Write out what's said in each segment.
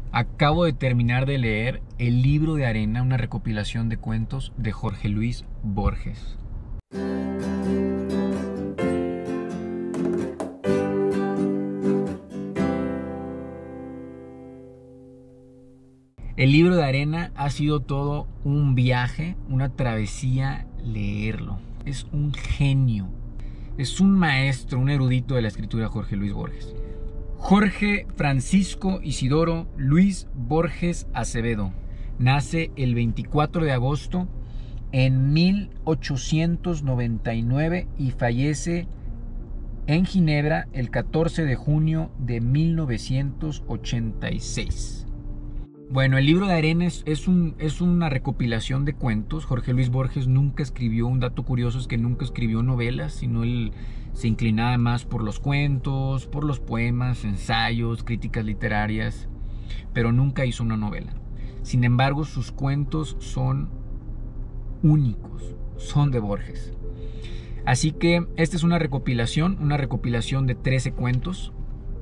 Acabo de terminar de leer El libro de arena, una recopilación de cuentos de Jorge Luis Borges. El libro de arena ha sido todo un viaje, una travesía leerlo. Es un genio, es un maestro, un erudito de la escritura, Jorge Luis Borges. Jorge Francisco Isidoro Luis Borges Acevedo nace el 24 de agosto en 1899 y fallece en Ginebra el 14 de junio de 1986. Bueno, el libro de arena es una recopilación de cuentos. Jorge Luis Borges nunca escribió, un dato curioso es que nunca escribió novelas, sino él se inclinaba más por los cuentos, por los poemas, ensayos, críticas literarias, pero nunca hizo una novela. Sin embargo, sus cuentos son únicos, son de Borges. Así que esta es una recopilación de 13 cuentos.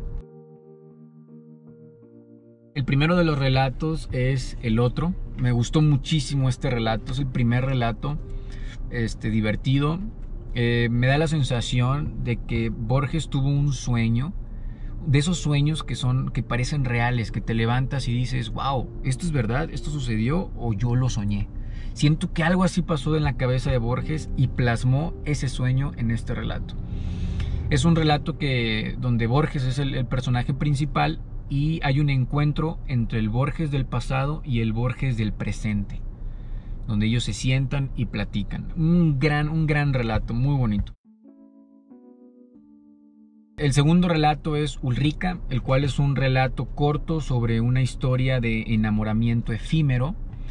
El primero de los relatos es El Otro. Me gustó muchísimo este relato, es el primer relato divertido. Me da la sensación de que Borges tuvo un sueño, de esos sueños que parecen reales, que te levantas y dices, wow, esto es verdad, esto sucedió o yo lo soñé. Siento que algo así pasó en la cabeza de Borges y plasmó ese sueño en este relato. Es un relato donde Borges es el personaje principal y hay un encuentro entre el Borges del pasado y el Borges del presente, donde ellos se sientan y platican. Un gran relato, muy bonito. El segundo relato es Ulrica, el cual es un relato corto sobre una historia de enamoramiento efímero.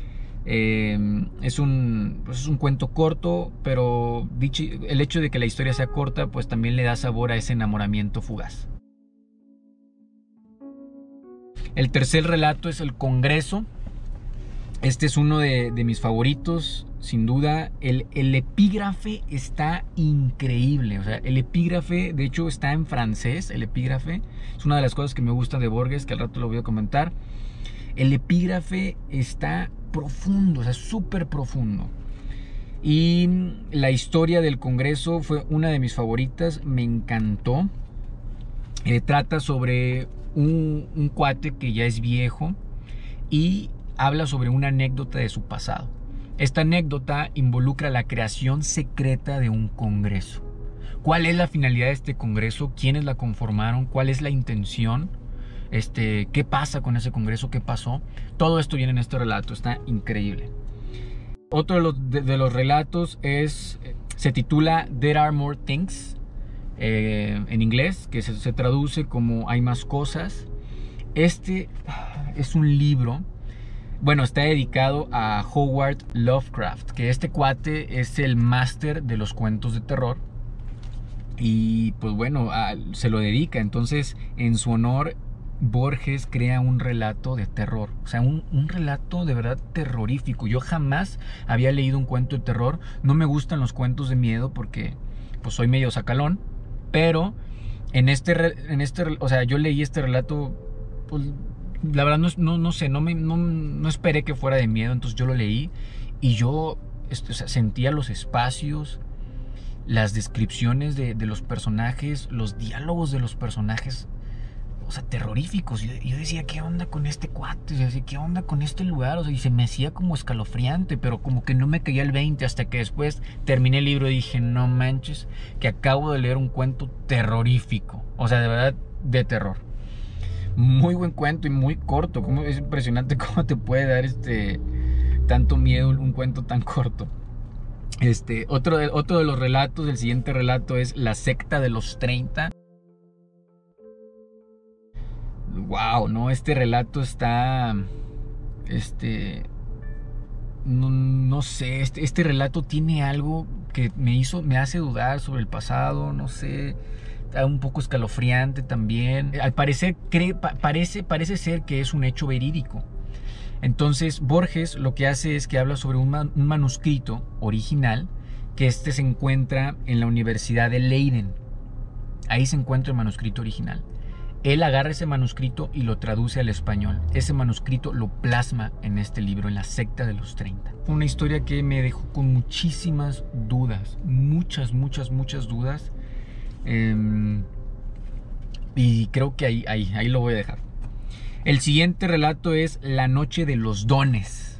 Es un cuento corto, pero el hecho de que la historia sea corta, pues también le da sabor a ese enamoramiento fugaz. El tercer relato es El Congreso. Este es uno de mis favoritos, sin duda. El epígrafe está increíble. O sea, el epígrafe, de hecho, está en francés. El epígrafe es una de las cosas que me gusta de Borges, que al rato lo voy a comentar. El epígrafe está profundo, o sea, súper profundo. Y la historia del Congreso fue una de mis favoritas, me encantó. Trata sobre un cuate que ya es viejo y habla sobre una anécdota de su pasado. Esta anécdota involucra la creación secreta de un congreso. ¿Cuál es la finalidad de este congreso? ¿Quiénes la conformaron? ¿Cuál es la intención? ¿Qué pasa con ese congreso? ¿Qué pasó? Todo esto viene en este relato, está increíble. Otro de los relatos se titula There Are More Things, en inglés, que se traduce como Hay más cosas. Este es un libro, bueno, está dedicado a Howard Lovecraft, que este cuate es el máster de los cuentos de terror y pues bueno, se lo dedica. Entonces, en su honor, Borges crea un relato de terror, o sea, un relato de verdad terrorífico. Yo jamás había leído un cuento de terror. No me gustan los cuentos de miedo porque pues soy medio sacalón, pero o sea, yo leí este relato, pues la verdad no sé, no esperé que fuera de miedo. Entonces yo lo leí y yo o sea, sentía los espacios, las descripciones de los personajes, los diálogos de los personajes, o sea, terroríficos. Yo decía, ¿qué onda con este cuate? Yo decía, ¿qué onda con este lugar? O sea, y se me hacía como escalofriante, pero como que no me caía el 20 hasta que después terminé el libro y dije, no manches, que acabo de leer un cuento terrorífico. O sea, de verdad, de terror. Muy buen cuento y muy corto. Es impresionante cómo te puede dar tanto miedo un cuento tan corto. Otro de los relatos, el siguiente relato es La secta de los 30. Wow, no, este relato está, no sé, este relato tiene algo que me hace dudar sobre el pasado, no sé, está un poco escalofriante también. Al parecer, parece ser que es un hecho verídico. Entonces, Borges lo que hace es que habla sobre un manuscrito original que se encuentra en la Universidad de Leiden. Ahí se encuentra el manuscrito original. Él agarra ese manuscrito y lo traduce al español. Ese manuscrito lo plasma en este libro, en La secta de los 30. Una historia que me dejó con muchísimas dudas, muchas dudas. Y creo que ahí lo voy a dejar. El siguiente relato es La noche de los dones.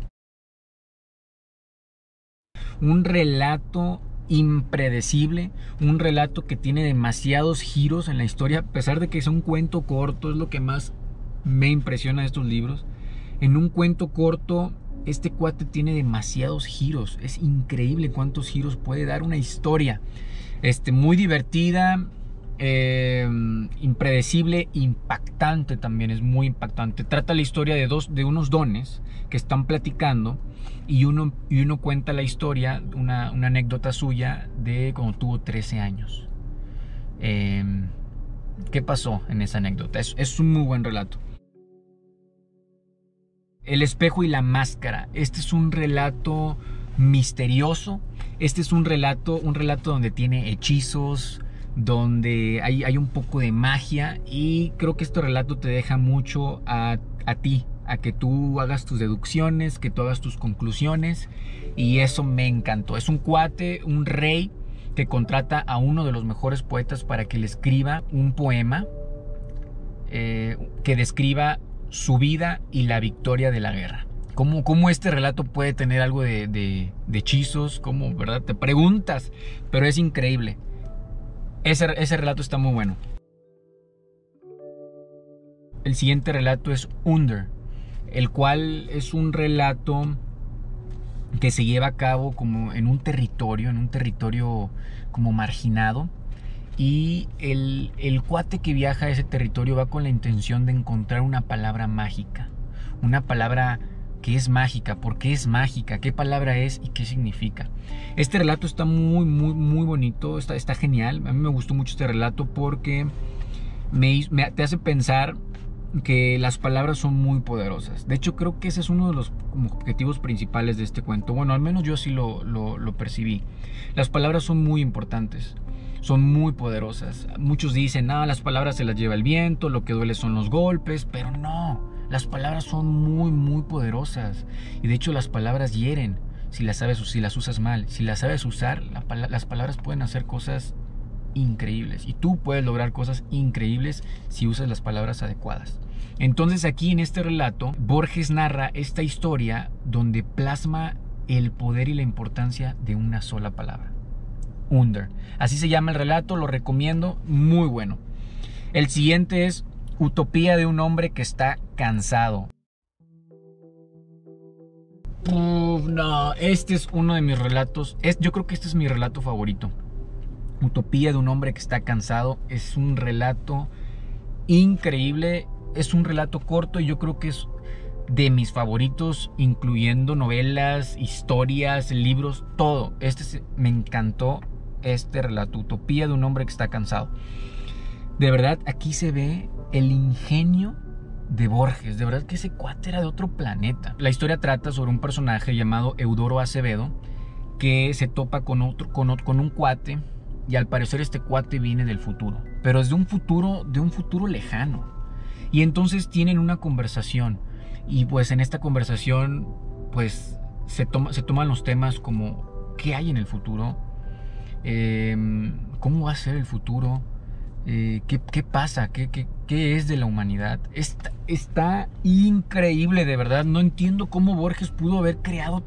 Un relato impredecible, un relato que tiene demasiados giros en la historia, a pesar de que es un cuento corto. Es lo que más me impresiona de estos libros. En un cuento corto, este cuate tiene demasiados giros. Es increíble cuántos giros puede dar una historia. Muy divertida, impredecible, impactante también, es muy impactante. Trata la historia de unos dones que están platicando y uno cuenta la historia, una anécdota suya de cuando tuvo 13 años. ¿Qué pasó en esa anécdota? Es un muy buen relato. El espejo y la máscara. Este es un relato misterioso. Este es un relato donde tiene hechizos, donde hay un poco de magia, y creo que este relato te deja mucho a ti, a que tú hagas tus deducciones, que tú hagas tus conclusiones, y eso me encantó. Es un cuate, un rey, que contrata a uno de los mejores poetas para que le escriba un poema que describa su vida y la victoria de la guerra. ¿Cómo este relato puede tener algo de hechizos? ¿Cómo, verdad? Te preguntas, pero es increíble. Ese relato está muy bueno. El siguiente relato es Under, el cual es un relato que se lleva a cabo como en un territorio como marginado. Y el cuate que viaja a ese territorio va con la intención de encontrar una palabra mágica. Una palabra que es mágica. ¿Por qué es mágica? ¿Qué palabra es y qué significa? Este relato está muy bonito. Está genial. A mí me gustó mucho este relato porque te hace pensar que las palabras son muy poderosas. De hecho, creo que ese es uno de los objetivos principales de este cuento. Bueno, al menos yo así lo percibí. Las palabras son muy importantes. Son muy poderosas. Muchos dicen, las palabras se las lleva el viento, lo que duele son los golpes, pero no, las palabras son muy poderosas. Y de hecho las palabras hieren si las usas mal. Si las sabes usar, las palabras pueden hacer cosas increíbles. Y tú puedes lograr cosas increíbles si usas las palabras adecuadas. Entonces aquí en este relato, Borges narra esta historia donde plasma el poder y la importancia de una sola palabra. Under. Así se llama el relato, lo recomiendo, muy bueno. El siguiente es Utopía de un hombre que está cansado. No, este es uno de mis relatos. Yo creo que este es mi relato favorito. Utopía de un hombre que está cansado. Es un relato increíble. Es un relato corto y yo creo que es de mis favoritos, incluyendo novelas, historias, libros, todo. Me encantó este relato, Utopía de un hombre que está cansado. De verdad, aquí se ve el ingenio de Borges. De verdad que ese cuate era de otro planeta. La historia trata sobre un personaje llamado Eudoro Acevedo que se topa con un cuate, y al parecer este cuate viene del futuro, pero es de un futuro lejano. Y entonces tienen una conversación, y pues en esta conversación pues se toman los temas como ¿qué hay en el futuro? ¿Cómo va a ser el futuro? ¿Qué pasa? ¿Qué es de la humanidad? Está increíble, de verdad. No entiendo cómo Borges pudo haber creado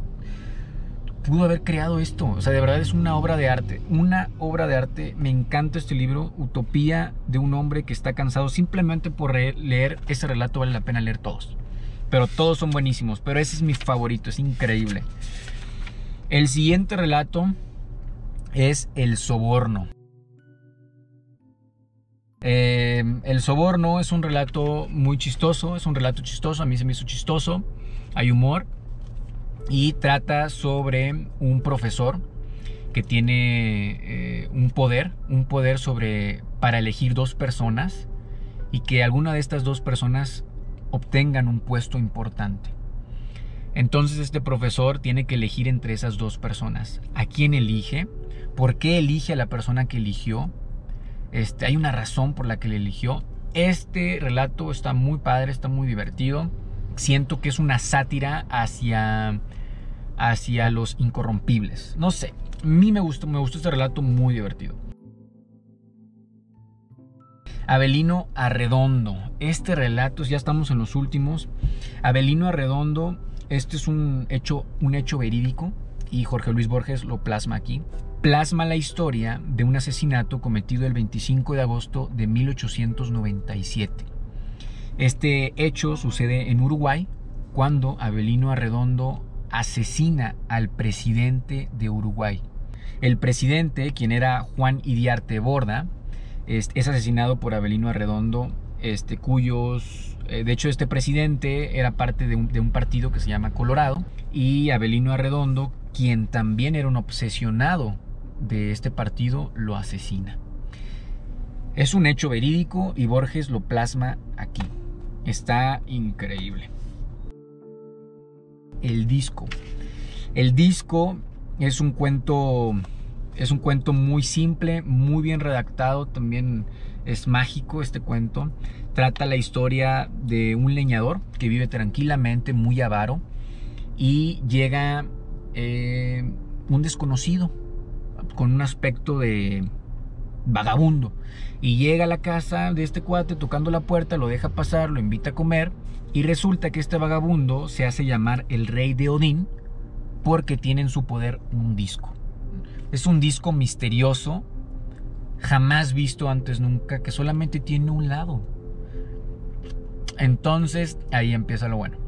esto. O sea, de verdad es una obra de arte. Una obra de arte. Me encanta este libro, Utopía de un hombre que está cansado. Simplemente por leer ese relato vale la pena leer todos. Pero todos son buenísimos. Pero ese es mi favorito, es increíble. El siguiente relato es El soborno. El soborno es un relato muy chistoso. Es un relato chistoso, a mí se me hizo chistoso. Hay humor. Y trata sobre un profesor que tiene un poder para elegir dos personas, y que alguna de estas dos personas obtengan un puesto importante. Entonces este profesor tiene que elegir entre esas dos personas. ¿A quién elige? ¿Por qué elige a la persona que eligió? Hay una razón por la que le eligió. Este relato está muy padre, está muy divertido. Siento que es una sátira hacia los incorrompibles. No sé, a mí me gustó este relato, muy divertido. Avelino Arredondo. Este relato, ya estamos en los últimos. Avelino Arredondo, este es un hecho verídico y Jorge Luis Borges lo plasma aquí. Plasma la historia de un asesinato cometido el 25 de agosto de 1897. Este hecho sucede en Uruguay cuando Avelino Arredondo asesina al presidente de Uruguay. El presidente, quien era Juan Iriarte Borda, es asesinado por Avelino Arredondo, de hecho este presidente era parte de un partido que se llama Colorado, y Avelino Arredondo, quien también era un obsesionado de este partido, lo asesina. Es un hecho verídico y Borges lo plasma aquí. Está increíble. El disco. El disco es un cuento muy simple, muy bien redactado, también es mágico este cuento. Trata la historia de un leñador que vive tranquilamente, muy avaro, y llega un desconocido con un aspecto de vagabundo, y llega a la casa de este cuate tocando la puerta, lo deja pasar, lo invita a comer, y resulta que este vagabundo se hace llamar el Rey de Odín porque tiene en su poder un disco. Es un disco misterioso, jamás visto antes nunca, que solamente tiene un lado. Entonces ahí empieza lo bueno.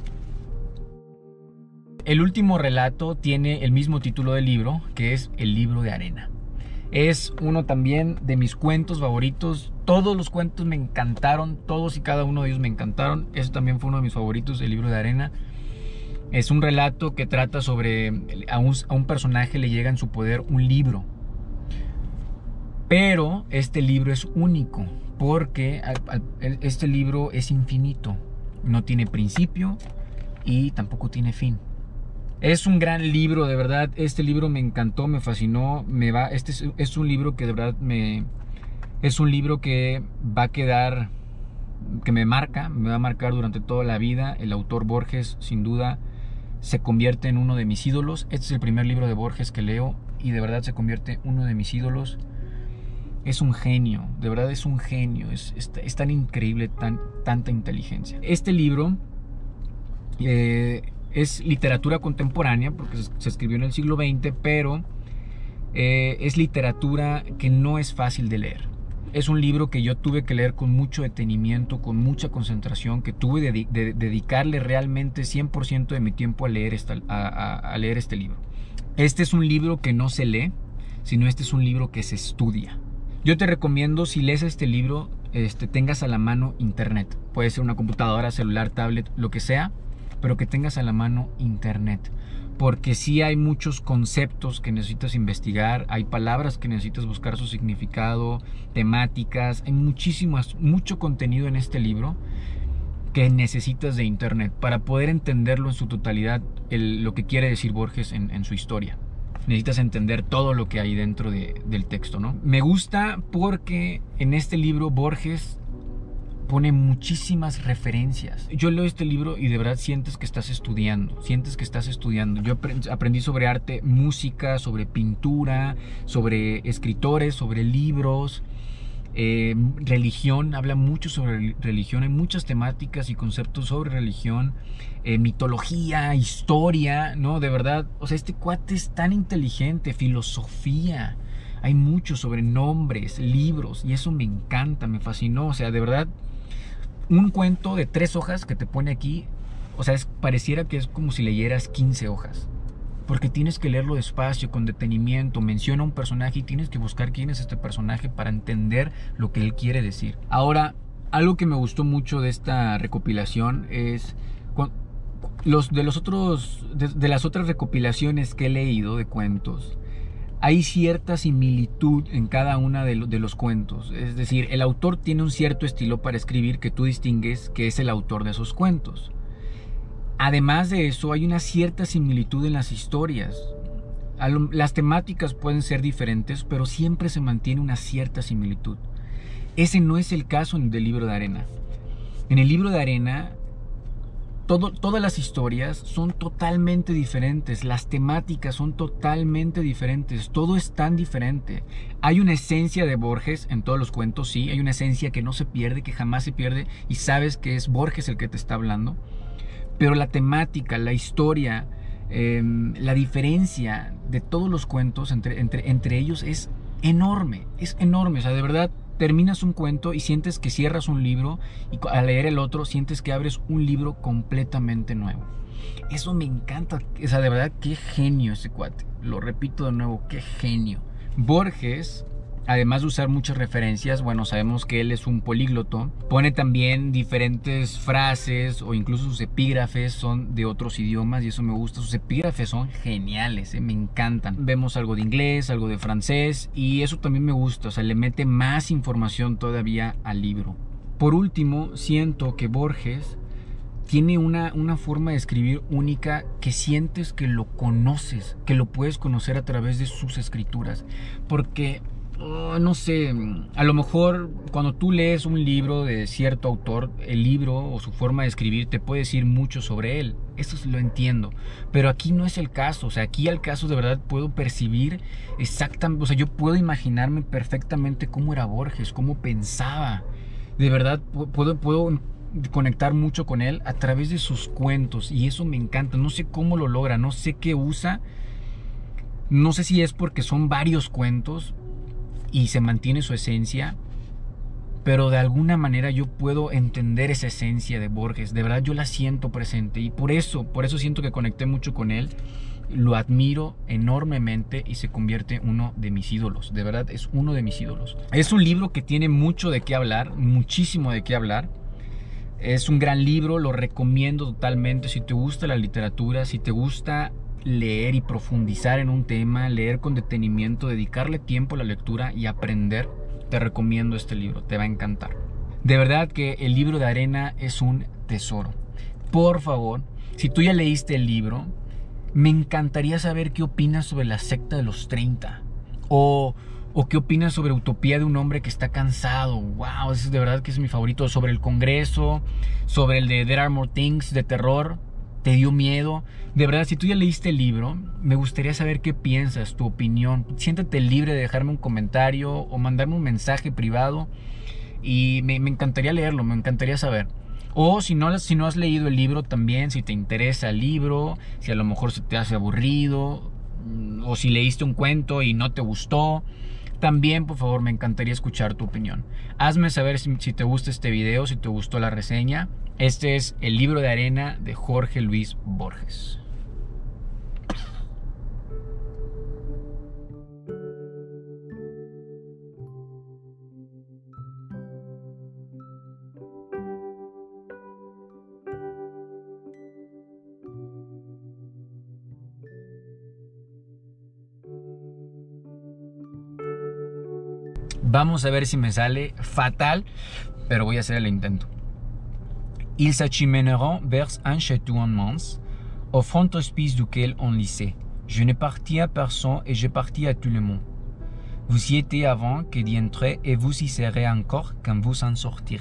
El último relato tiene el mismo título del libro, que es El libro de arena. Es uno también de mis cuentos favoritos. Todos los cuentos me encantaron, todos y cada uno de ellos me encantaron. Ese también fue uno de mis favoritos, El libro de arena. Es un relato que trata sobre a un personaje le llega en su poder un libro. Pero este libro es único porque este libro es infinito. No tiene principio y tampoco tiene fin. Es un gran libro, de verdad. Este libro me encantó, me fascinó. Este es un libro que de verdad es un libro que va a quedar, que me va a marcar durante toda la vida. El autor Borges, sin duda, se convierte en uno de mis ídolos. Este es el primer libro de Borges que leo y de verdad se convierte en uno de mis ídolos. Es un genio, de verdad es un genio. Es tan increíble, tanta inteligencia. Este libro es literatura contemporánea porque se escribió en el siglo XX, pero es literatura que no es fácil de leer. Es un libro que yo tuve que leer con mucho detenimiento, con mucha concentración, que tuve de dedicarle realmente 100% de mi tiempo a leer este libro. Este es un libro que no se lee, sino este es un libro que se estudia. Yo te recomiendo, si lees este libro, tengas a la mano internet. Puede ser una computadora, celular, tablet, lo que sea, pero que tengas a la mano internet. Porque sí hay muchos conceptos que necesitas investigar, hay palabras que necesitas buscar su significado, temáticas, hay mucho contenido en este libro que necesitas de internet para poder entenderlo en su totalidad, lo que quiere decir Borges en su historia. Necesitas entender todo lo que hay dentro del texto, ¿no? Me gusta porque en este libro Borges pone muchísimas referencias. Yo leo este libro y de verdad sientes que estás estudiando. Yo aprendí sobre arte, música, sobre pintura, sobre escritores, sobre libros, religión. Habla mucho sobre religión. Hay muchas temáticas y conceptos sobre religión, mitología, historia, ¿no? De verdad, o sea, este cuate es tan inteligente, filosofía. Hay mucho sobre nombres, libros, y eso me encanta, me fascinó. O sea, de verdad, un cuento de 3 hojas que te pone aquí, o sea, pareciera que es como si leyeras 15 hojas. Porque tienes que leerlo despacio, con detenimiento. Menciona un personaje y tienes que buscar quién es este personaje para entender lo que él quiere decir. Ahora, algo que me gustó mucho de esta recopilación es de las otras recopilaciones que he leído de cuentos. Hay cierta similitud en cada una de los cuentos. Es decir, el autor tiene un cierto estilo para escribir que tú distingues que es el autor de esos cuentos. Además de eso, hay una cierta similitud en las historias. Las temáticas pueden ser diferentes, pero siempre se mantiene una cierta similitud. Ese no es el caso del libro de arena. En el libro de arena, todas las historias son totalmente diferentes, las temáticas son totalmente diferentes, todo es tan diferente. Hay una esencia de Borges en todos los cuentos, sí, hay una esencia que no se pierde, que jamás se pierde, y sabes que es Borges el que te está hablando, pero la temática, la historia, la diferencia de todos los cuentos entre ellos es enorme, o sea, de verdad. Terminas un cuento y sientes que cierras un libro, y al leer el otro sientes que abres un libro completamente nuevo. Eso me encanta, o sea, de verdad, qué genio ese cuate. Lo repito de nuevo, qué genio. Borges, además de usar muchas referencias, bueno, sabemos que él es un polígloto, pone también diferentes frases o incluso sus epígrafes son de otros idiomas y eso me gusta. Sus epígrafes son geniales, me encantan. Vemos algo de inglés, algo de francés y eso también me gusta, o sea, le mete más información todavía al libro. Por último, siento que Borges tiene una forma de escribir única que sientes que lo conoces, que lo puedes conocer a través de sus escrituras, porque no sé, a lo mejor cuando tú lees un libro de cierto autor, el libro o su forma de escribir te puede decir mucho sobre él. Eso lo entiendo, pero aquí no es el caso. O sea, aquí al caso de verdad puedo percibir exactamente, o sea, yo puedo imaginarme perfectamente cómo era Borges, cómo pensaba. De verdad puedo conectar mucho con él a través de sus cuentos y eso me encanta. No sé cómo lo logra, no sé qué usa, no sé si es porque son varios cuentos y se mantiene su esencia, pero de alguna manera yo puedo entender esa esencia de Borges. De verdad yo la siento presente y por eso siento que conecté mucho con él. Lo admiro enormemente y se convierte en uno de mis ídolos. De verdad es uno de mis ídolos. Es un libro que tiene mucho de qué hablar, muchísimo de qué hablar. Es un gran libro, lo recomiendo totalmente. Si te gusta la literatura, si te gusta leer y profundizar en un tema, leer con detenimiento, dedicarle tiempo a la lectura y aprender, te recomiendo este libro, te va a encantar. De verdad que el libro de arena es un tesoro. Por favor, si tú ya leíste el libro, me encantaría saber qué opinas sobre la secta de los 30 o qué opinas sobre Utopía de un hombre que está cansado. Wow, ese es de verdad que es mi favorito. Sobre el Congreso, sobre el de There Are More Things, de terror. ¿Te dio miedo? De verdad, si tú ya leíste el libro, me gustaría saber qué piensas, tu opinión. Siéntate libre de dejarme un comentario o mandarme un mensaje privado y me encantaría leerlo, me encantaría saber. O si no has leído el libro también, si te interesa el libro, si a lo mejor se te hace aburrido, o si leíste un cuento y no te gustó, también por favor me encantaría escuchar tu opinión. Hazme saber si te gusta este video, si te gustó la reseña. Este es El libro de arena de Jorge Luis Borges. Vamos a ver si me sale fatal, pero voy a hacer el intento. Ils s'achemèneront vers un château immense, au frontispice duquel on lisait « Je ne partis à personne et je partis à tout le monde. Vous y étiez avant que d'y entrer et vous y serez encore quand vous en sortirez. »